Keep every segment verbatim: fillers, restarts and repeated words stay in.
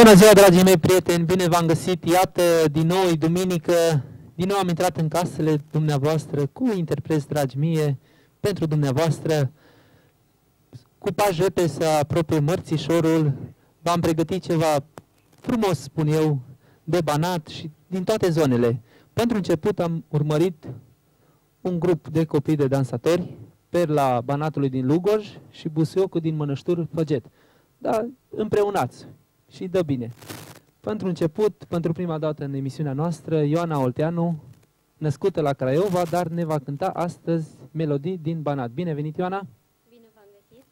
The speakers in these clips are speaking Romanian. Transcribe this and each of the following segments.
Bună ziua, dragii mei prieteni, bine v-am găsit, iată, din nou e duminică, din nou am intrat în casele dumneavoastră cu interpreți, dragi mie, pentru dumneavoastră, cu pași repede să apropie mărțișorul, v-am pregătit ceva frumos, spun eu, de Banat și din toate zonele. Pentru început am urmărit un grup de copii de dansatori, Perla Banatului din Lugoj și Busuiocul din Mănăștur Făget. Da, împreunați și dă bine. Pentru început, pentru prima dată în emisiunea noastră, Ioana Olteanu, născută la Craiova, dar ne va cânta astăzi melodii din Banat. Bine venit, Ioana! Bine v-am găsit!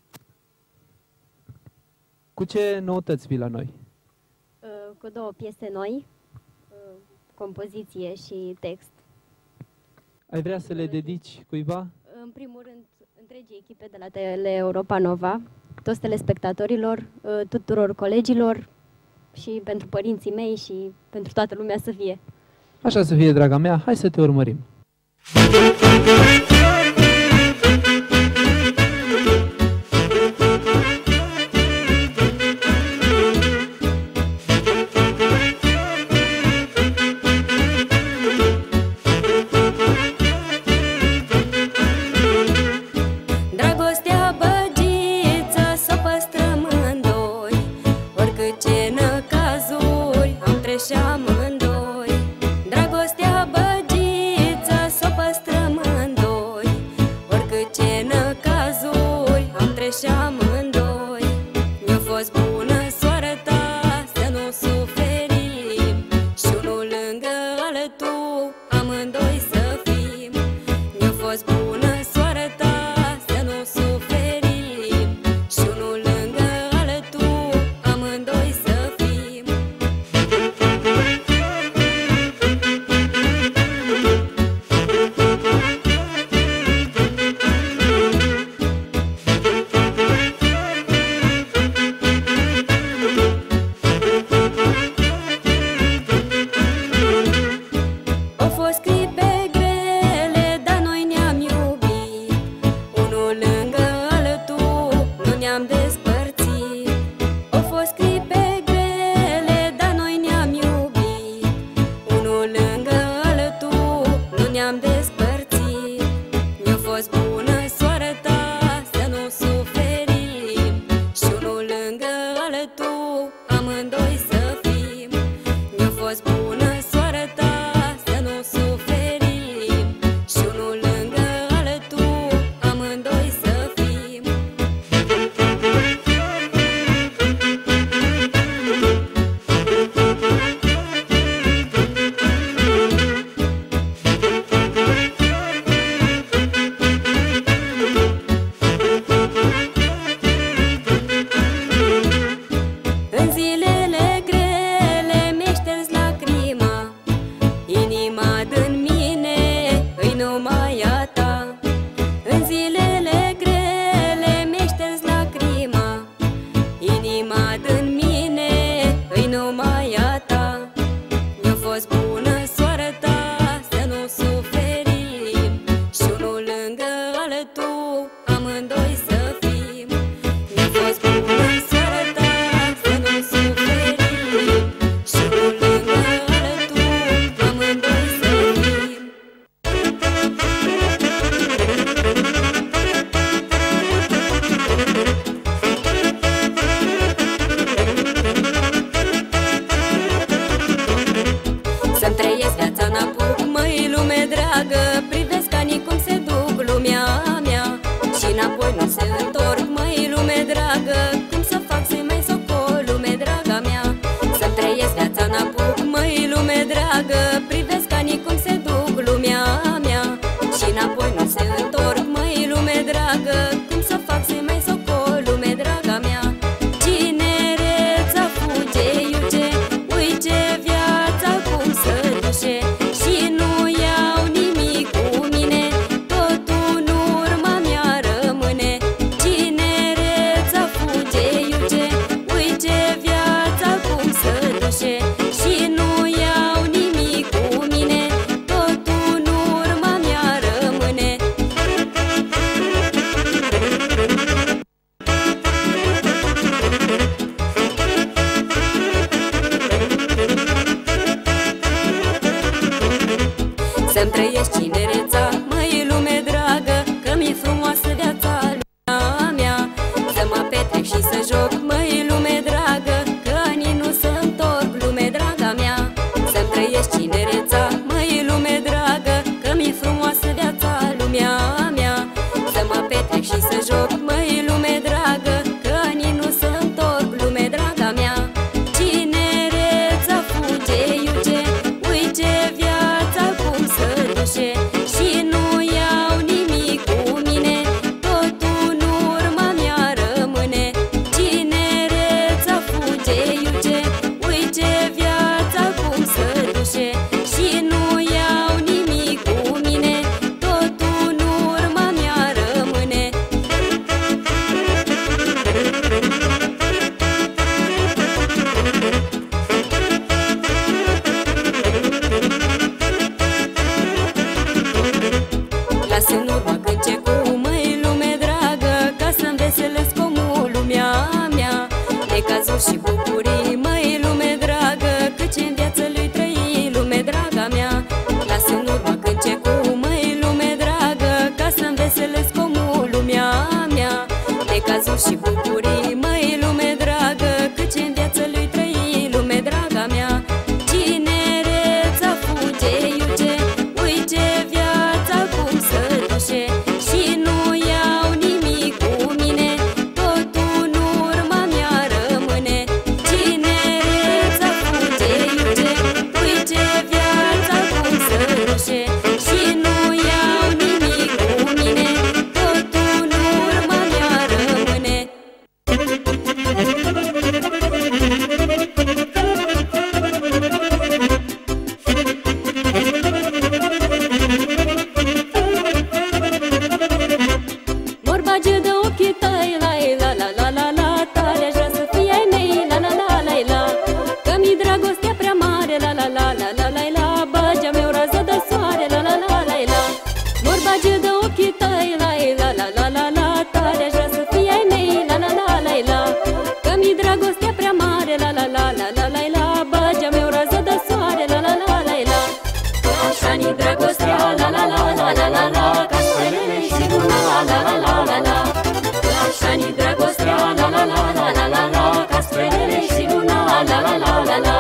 Cu ce noutăți vii la noi? Uh, cu două piese noi, uh, compoziție și text. Ai vrea să le dedici cuiva? În primul rând, întregii echipe de la Tele Europa Nova, toți telespectatorilor, uh, tuturor colegilor și pentru părinții mei și pentru toată lumea să fie. Așa să fie, draga mea, hai să te urmărim. Tinereța fuge, iuge, uite viața cum să duce. să-mi trăiești tinereța, măi lume dragă, că mi-e frumoasă viața, lumea mea. Să mă petrec și să joc, măi lume dragă, că anii nu se întorc, lume draga mea. Să-mi trăiești tinereța, măi lume dragă, că mi-e frumoasă viața, lumea mea. Să mă petrec și să joc, măi lume dragă, că anii nu se întorc, lume draga mea. Tinereța fuge, iuge, uite viața cum se duce, și nu iau nimic cu mine, totul în urma mea rămâne. Tinereța fuge, iuge, uite viața cum se duce, și nu iau nimic cu mine, totul în urma mea rămâne. Las în urmă cântecul, măi lume dragă, ca să-mi veselesc omul, lumea mea. Necazuri și bucurii, măi lume dragă, căci în viață lui trăi, lume draga mea. Las în urmă cântecul, măi lume dragă, ca să-mi veselesc omul, lumea mea. Necazuri și bucurii, măi lume dragă, căci în viață lui trăi, lume draga mea. Tinereța fuge, iuge, uite viața cum se duce, și nu iau nimic cu mine, totul în urma mea rămâne. Tinereța fuge, iuge, uite viața cum se duce, și nu iau nimic cu mine, totul în urma mea rămâne. Mor bage de ochii tăi, la la la la la la, tare aș vrea să fii ai mei, la la la la la, că mi dragostea prea mare, la la la la la la la, bagea meu rază de soare, la la la la la. Mor bage de ochii tăi, la la la la la la, tare aș vrea să fii ai mei, la la la la la, că mi dragostea prea mare, la la la la la la la, bagea meu rază de soare, la la la la la. Așa-ni dragostea, la la la la la la la, ca stelele și luna, la la la la la. Așa-ni dragostea, la la la la la la la, ca stelele și luna, la la la la la.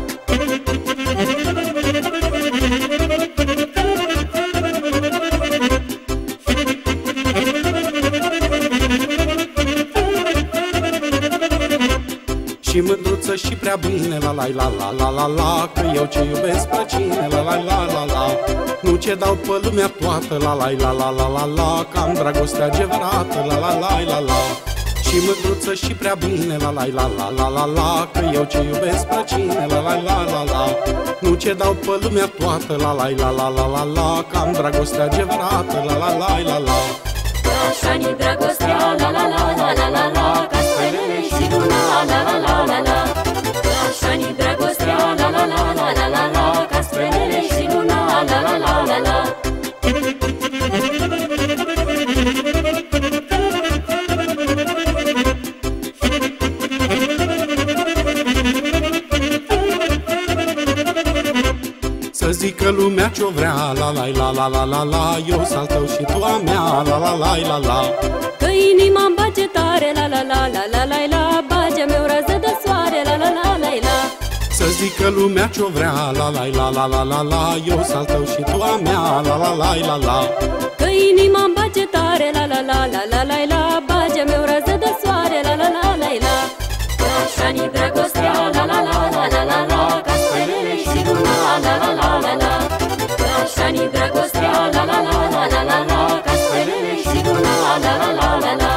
Și mândruță și prea bine, la la la la la la la, că eu ce iubesc pe cine, la la la la la. Nu ce dau pe lumea toată, la la la la la la la, că am dragostea adevărată, la la la la la. Și mândruță și prea bine, la la la la la la la, că eu ce iubesc pe cine, la la la la la. Nu ce dau pe lumea toată, la la la la la la la, că am dragostea adevărată, la la la la la. Așa-ni dragostea, la la la la la la la, ca stelele și luna, la la la la la. Așa-ni dragostea, la la la la la la la, ca stelele și luna, la la la la la. Să zică lumea ce-o vrea, la la la la la la la, eu s-al tău și tu a mea, la la la la la. Că inima-mi bage tare, la la la la la la la, bagea meu rază de soare, la la la la la. Să zică lumea ce-o vrea, la la la la la la la, eu s-al tău și tu a mea, la la la la la. Că inima-mi bage tare, la la la la la la la, bagea meu rază de soare, la la la la la. Așa-ni dragostea, la la la la la la la, ca stelele și luna, la la la la la. Așa-ni dragostea, la la la la la la la, ca stelele și luna, la la la la la.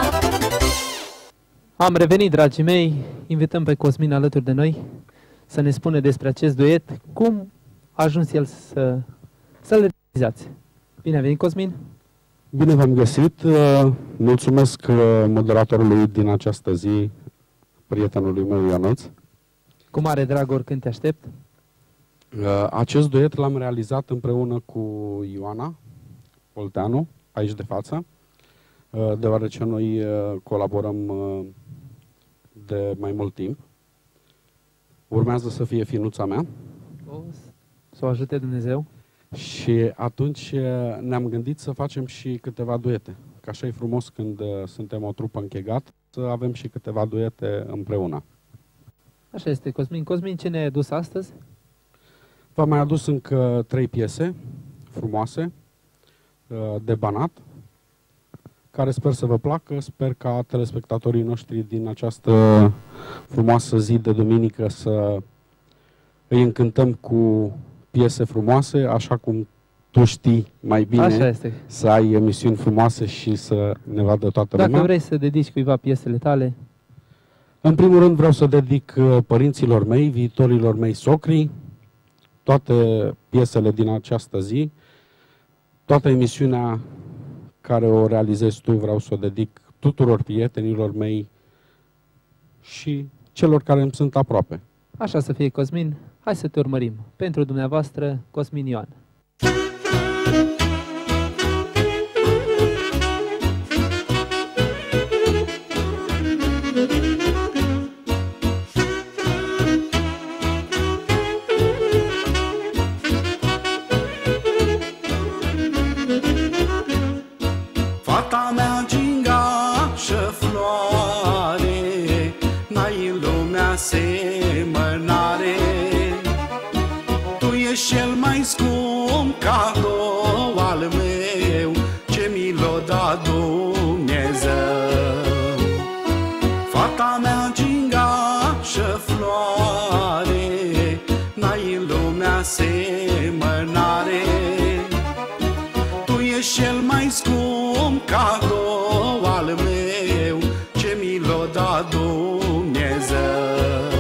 Am revenit, dragii mei, invităm pe Cosmin alături de noi să ne spune despre acest duet, cum a ajuns el să, să-l realizați. Bine a venit, Cosmin! Bine v-am găsit! Mulțumesc moderatorului din această zi, prietenului meu Ionuț. Cu mare drag, oricând te aștept. Acest duet l-am realizat împreună cu Ioana Olteanu, aici de față, deoarece noi colaborăm de mai mult timp. Urmează să fie finuța mea. O, să o ajute Dumnezeu. Și atunci ne-am gândit să facem și câteva duete. Că așa e frumos când suntem o trupă închegat, să avem și câteva duete împreună. Așa este, Cosmin. Cosmin, ce ne-ai adus astăzi? V-am mai adus încă trei piese frumoase, de Banat, care sper să vă placă. Sper ca telespectatorii noștri din această frumoasă zi de duminică să îi încântăm cu piese frumoase, așa cum tu știi mai bine. Așa este. Să ai emisiuni frumoase și să ne vadă toată Dacă lumea. Dacă vrei să dedici cuiva piesele tale. În primul rând vreau să dedic părinților mei, viitorilor mei socri, toate piesele din această zi, toată emisiunea care o realizezi tu vreau să o dedic tuturor prietenilor mei și celor care îmi sunt aproape. Așa să fie, Cosmin. Hai să te urmărim. Pentru dumneavoastră, Cosmin Ioan. Fata mea gingașă floare, n-ai în lumea semănare. Tu ești cel mai scump cadou al meu, ce mi l-o da Dumnezeu. Fata mea gingașă floare, n-ai în lumea semănare. Tu ești cel mai scump cadou al meu, ce mi l-o da Dumnezeu.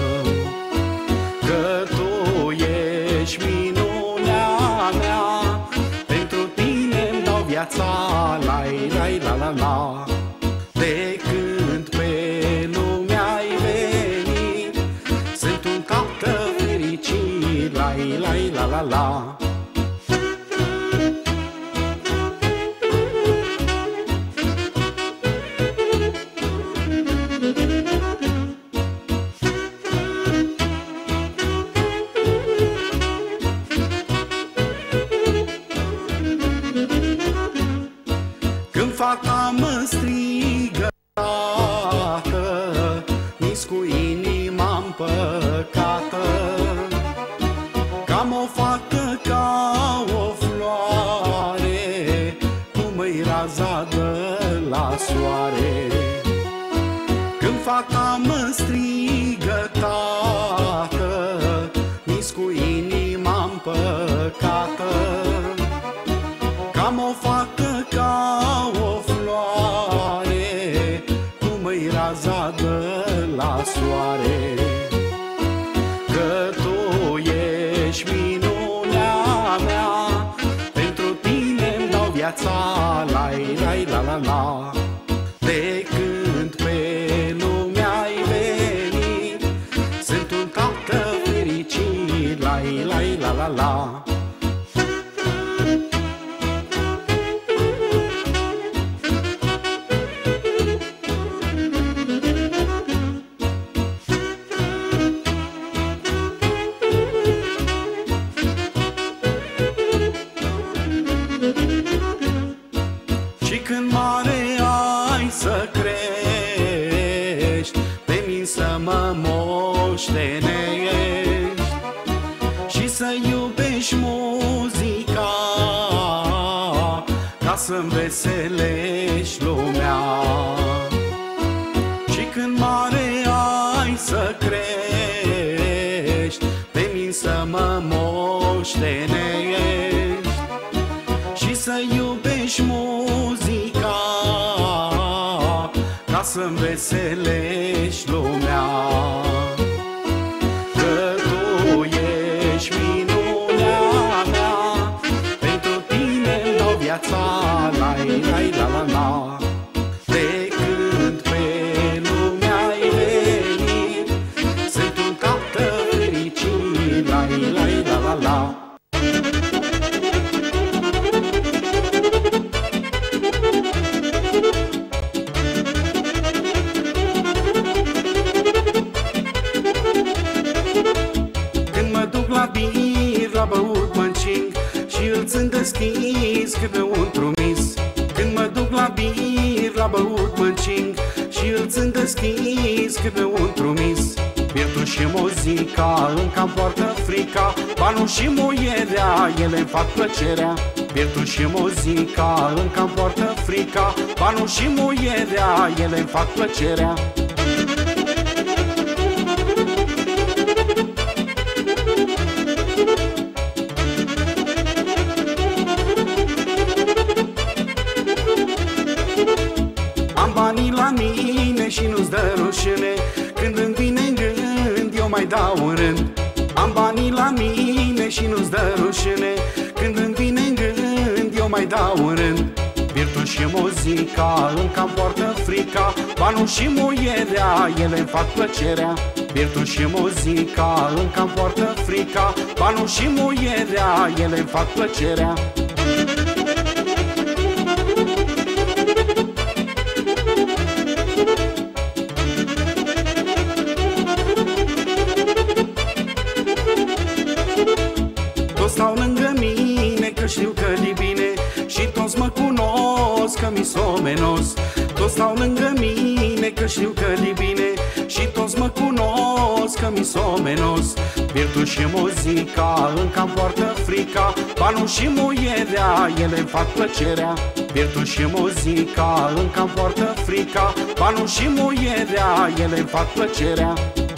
Că tu ești minunea mea, pentru tine-mi dau viața, lai, lai, la, la, la. De când pe lume ai venit, sunt un tată fericit, lai, lai, la, la, la. Când fata mă strigă, tată, mi-s cu inima împăcată, cam o fată ca o floare, cum îi raza de la soare. Când fata mă strigă, tată, mi-s cu inima împăcată, cam o fată ca o floare, cum îi raza de la soare. Că tu ești minunea mea, pentru tine-mi dau viața, lai, lai, la, la, la. De când pe lume ai venit, sunt un tată fericit, lai, lai, la, la, la. Și când mare ai să crești, pe mine să mă moștenești și să iubești muzica, ca să-mi veselești lumea. Și când mare ai să crești, pe mine să mă moștenești și să iubești muzica, ca să-mi veselești lumea. Că tu ești minunea mea, pentru tine-mi dau viața, lai, lai, la, la, la. De când pe lume ai venit, sunt un tată fericit, lai, lai, la, la, la. Când mă duc la bir, la băut mă încing și îl țin deschis câte un trumis. Când mă duc la bir, la băut mă încing și îl țin deschis câte un trumis. Birtul și muzica încă-mi poartă frica, banul și muierea, ele-mi fac plăcerea. Birtul și muzica încă-mi poartă frica, banul și muierea, ele-mi fac plăcerea. Am banii la mine și nu-ți dă rușine, când îmi vine în gând eu mai dau în rând. Am banii la mine și nu-ți dă rușine, când îmi vine în gând eu mai dau în rând. Birtul și muzica încă-mi poartă frica, banul și muierea, ele-mi fac plăcerea. Birtul și muzica încă-mi poartă frica, banul și muierea, ele-mi fac plăcerea. Toți stau lângă mine că știu că-i bine și toți mă cunosc că mi somenos. Toți stau lângă mine că știu că-i bine și toți mă cunosc că mi somenos. Birtul și muzica încă-mi poartă frica, banul și muierea, ele-mi fac plăcerea. Birtul și muzica încă-mi poartă frica, banul și muierea, ele-mi fac plăcerea.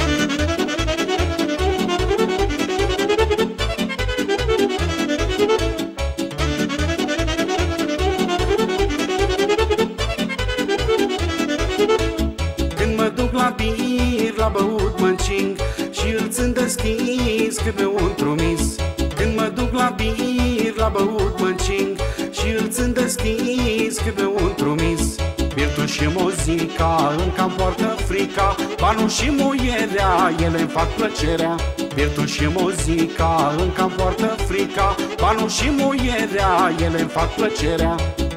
Când mă duc la bir, la băut mă încing și îl țin deschis câte un trumis. Când mă duc la bir, la băut mă încing și îl țin deschis câte un trumis. Birtul și muzica încă-mi poartă frica, banul și muierea, ele-mi fac plăcerea. Birtul și muzica încă-mi poartă frica, banul și muierea, ele-mi fac plăcerea.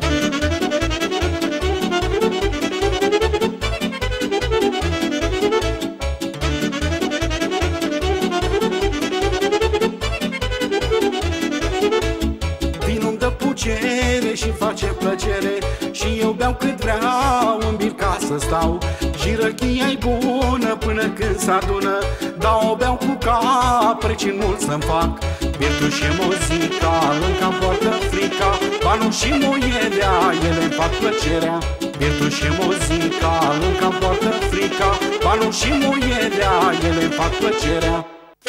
Vinul-mi dă pucere și face plăcere și eu beau cât vreau în bir ca să stau. Și răchia-i bună până când s-adună, dar o beau cu capre ce mult să-mi fac. Birtul și muzica încă-mi poartă frica, banul și muierea, ele-mi fac plăcerea. Birtul și muzica încă-mi poartă frica, banul și muierea, ele-mi fac plăcerea.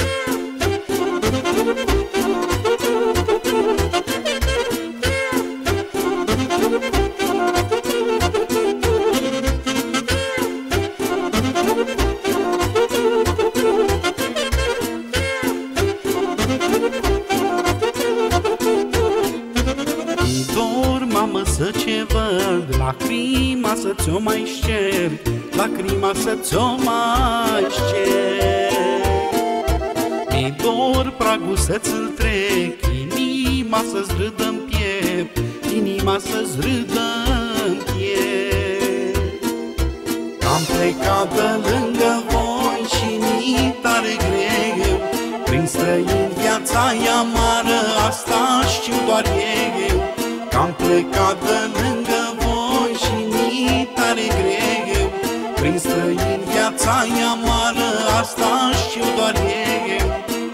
Să ce văd, lacrima să ți-o mai șterg, lacrima să ți-o mai șterg. Mi-e dor pragul să-ți-l trec, inima să-ți râdă-n piept, inima să-ți râdă-n piept. Am plecat de lângă voi și mi-e tare greu, prin străini viața-i amară, asta știu doar eu. Am plecat de lângă voi și mi-e tare greu, prin străini viața-i amară, asta știu doar eu.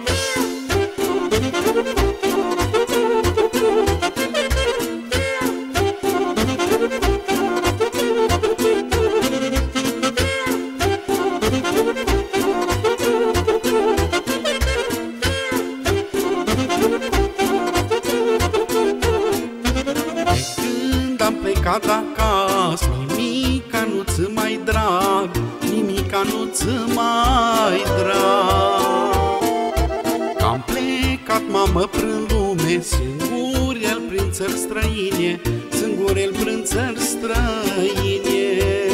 Plecat acasă, nimica nu-ți mai drag, nimica nu-ți mai drag. Am plecat, mamă, prin lume, singur el prin țări străine, singur el prin țări străine.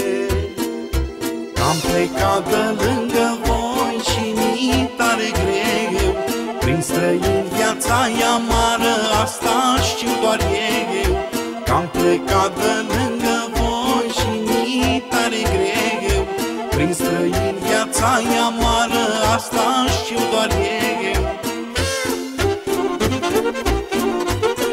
Am plecat de lângă voi și mi-e tare greu, prin străini viața-i amară, asta știu doar eu. Am plecat de lângă voi și mi-e tare greu, prin străini viața-i amară, asta știu doar eu.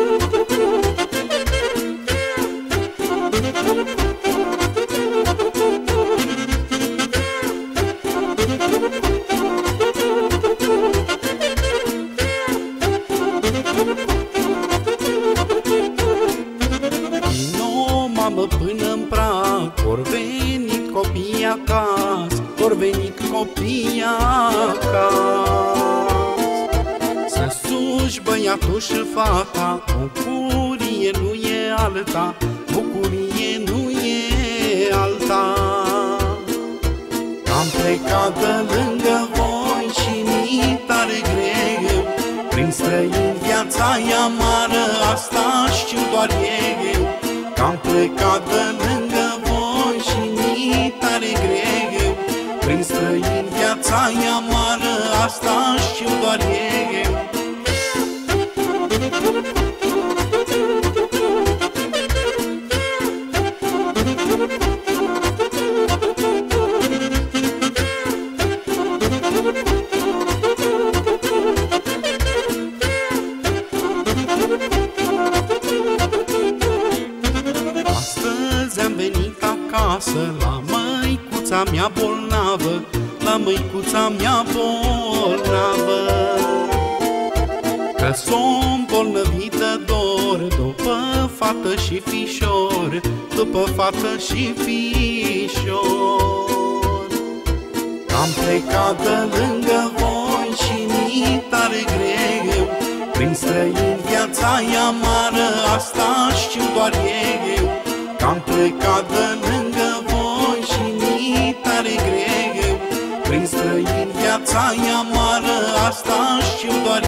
Vino, mamă, până-n prag, or venit copii acasă, or venit copii acasă. Să suși băiatul și fata, bucurie nu e alta, bucurie nu e alta. Am plecat de lângă voi și mi tare greu, prin străini viața e amară, asta știu doar eu. Am plecat de lângă voi și mi tare greu, prin străini viața e amară, asta știu doar eu. Astăzi am venit acasă la măicuța mea bolnavă, la măicuța mea bolnavă. Că s-o îmbolnăvit de dor, după fată și fișor, după fată și fișor. Am plecat de lângă voi și mi tare greu, prin străini viața e amară, asta știu doar eu. Am plecat de lângă voi și mi tare greu, prin străini viața e amară, asta știu doar